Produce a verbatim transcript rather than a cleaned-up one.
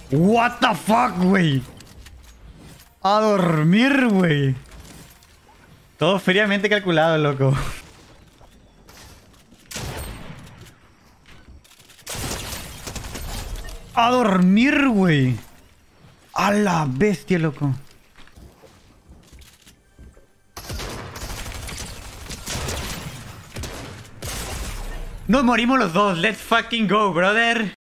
What the fuck, güey. A dormir, güey. Todo fríamente calculado, loco. A dormir, güey. A la bestia, loco. Nos morimos los dos. Let's fucking go, brother.